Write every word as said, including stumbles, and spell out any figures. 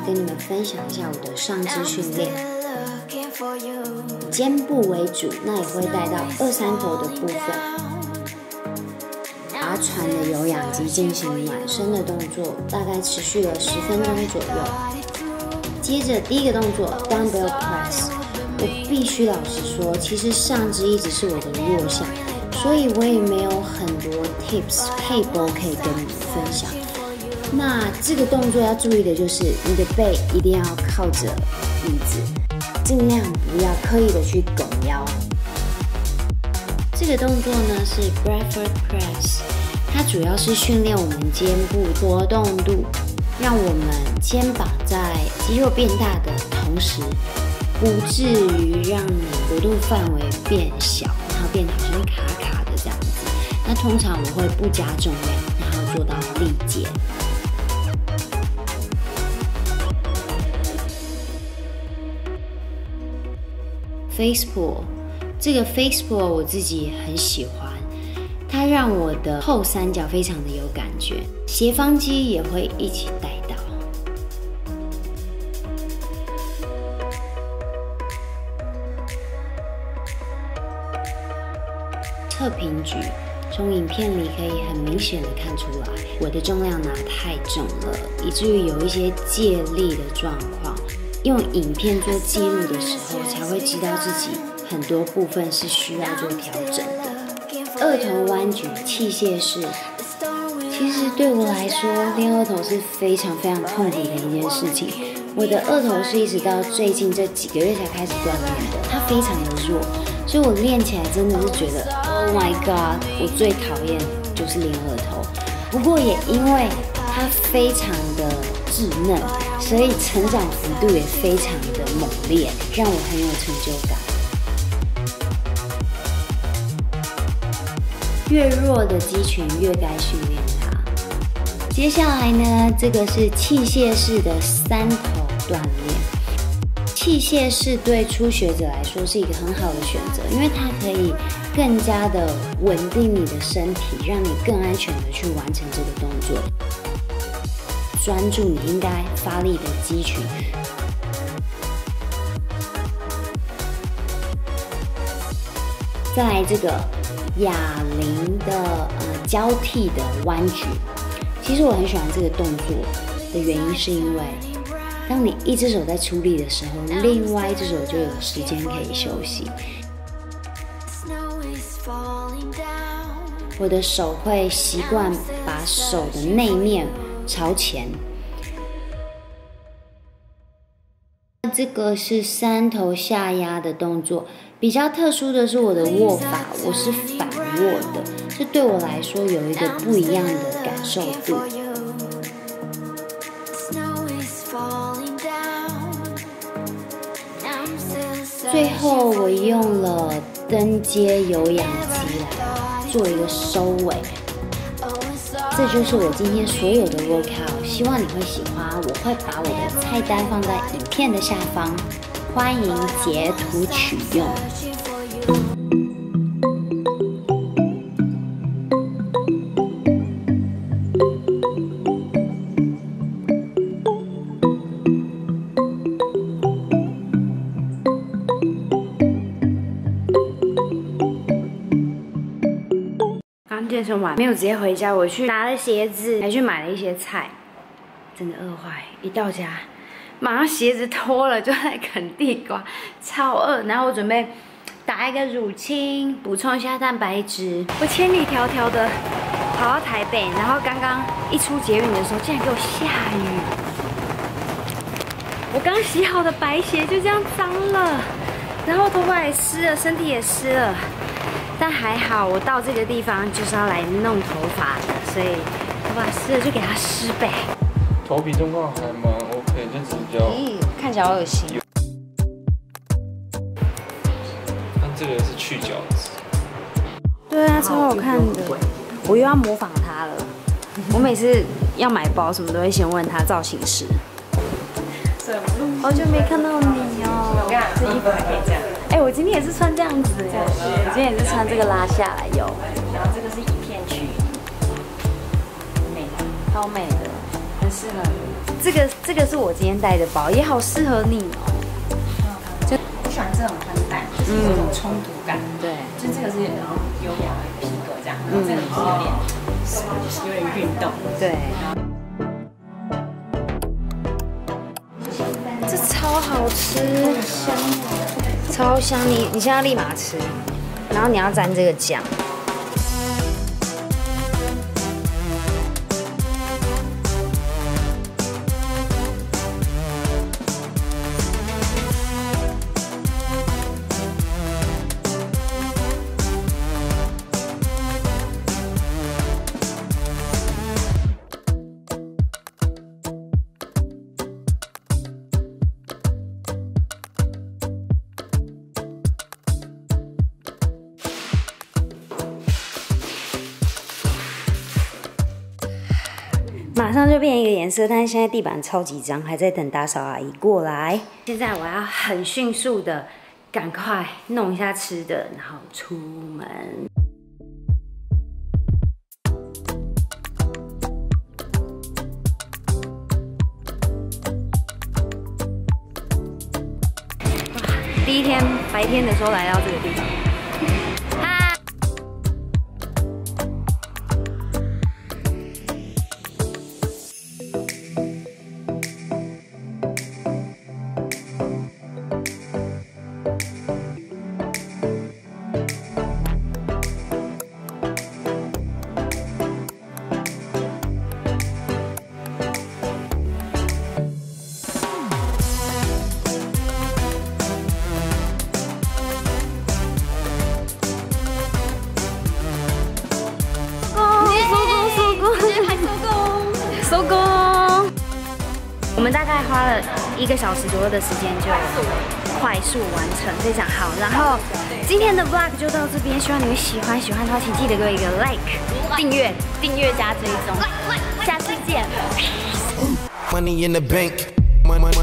跟你们分享一下我的上肢训练，以肩部为主，那也会带到二三头的部分。划船的有氧机进行暖身的动作，大概持续了十分钟左右。接着第一个动作 dumbbell press， 我必须老实说，其实上肢一直是我的弱项，所以我也没有很多 tips 配播可以跟你们分享。那这个动作要注意的就是，你的背一定要靠着椅子，尽量不要刻意的去拱腰。这个动作呢是 Bradford Press， 它主要是训练我们肩部活动度，让我们肩膀在肌肉变大的同时，不至于让你活动范围变小，然后变得好像卡卡的这样子。那通常我会不加重量，然后做到力竭。Face pull， 这个 face pull 我自己很喜欢，它让我的后三角非常的有感觉，斜方肌也会一起带到。侧平举，从影片里可以很明显的看出来，我的重量拿太重了，以至于有一些借力的状况。用影片做记录的时候，才会知道自己很多部分是需要做调整的。二头弯举器械式，其实对我来说，练二头是非常非常痛苦的一件事情。我的二头是一直到最近这几个月才开始锻炼的，它非常的弱，所以我练起来真的是觉得 ，Oh my God， 我最讨厌就是练二头。不过也因为它非常的稚嫩，所以成长幅度也非常的猛烈，让我很有成就感。越弱的肌群越该训练它。接下来呢，这个是器械式的三头锻炼。器械式对初学者来说是一个很好的选择，因为它可以更加的稳定你的身体，让你更安全的去完成这个动作。专注你应该发力的肌群。再来这个哑铃的呃交替的弯举，其实我很喜欢这个动作的原因是因为，当你一只手在出力的时候，另外一只手就有时间可以休息。我的手会习惯把手的内面朝前。这个是三头下压的动作，比较特殊的是我的握法，我是反握的，这对我来说有一个不一样的感受度。最后我用了登阶有氧机来做一个收尾。这就是我今天所有的 workout， 希望你会喜欢。我会把我的菜单放在影片的下方，欢迎截图取用。健身完没有直接回家，我去拿了鞋子，还去买了一些菜，真的饿坏。一到家，马上鞋子脱了，就在啃地瓜，超饿。然后我准备打一个乳清，补充一下蛋白质。我千里迢迢的跑到台北，然后刚刚一出捷运的时候，竟然给我下雨。我刚洗好的白鞋就这样脏了，然后头发也湿了，身体也湿了。但还好，我到这个地方就是要来弄头发的，所以头发湿了就给它湿呗。 头皮状况还蛮 OK， 就只是比较…… 咦，看起来好恶心。 但这个是去角质。 对啊，超好看的。我又要模仿他了。我每次要买包什么都会先问他造型师。好久没看到你哦。我看这衣服还可以这样。哎、欸，我今天也是穿这样子哎，我今天也是穿这个拉下来有，然后这个是一片区，美的，超美的，很适合你。 这个这个是我今天带的包，也好适合你哦。 就我喜欢这种穿戴，就是有种冲突感。 对， 就这个是然后优雅的皮革这样，然后这个是有点有点运动。 对。这超好吃， 香， 超香！你你现在立马吃，然后你要沾这个酱。马上就变一个颜色，但是现在地板超级脏，还在等打扫阿姨过来。现在我要很迅速的赶快弄一下吃的，然后出门。第一天白天的时候来到这个地方。收工！我们大概花了一个小时左右的时间就快速完成，非常好。然后今天的 vlog 就到这边，希望你们喜欢。喜欢的话，请记得给我一个 like、订阅、订阅加追踪。下次见。Money in the bank.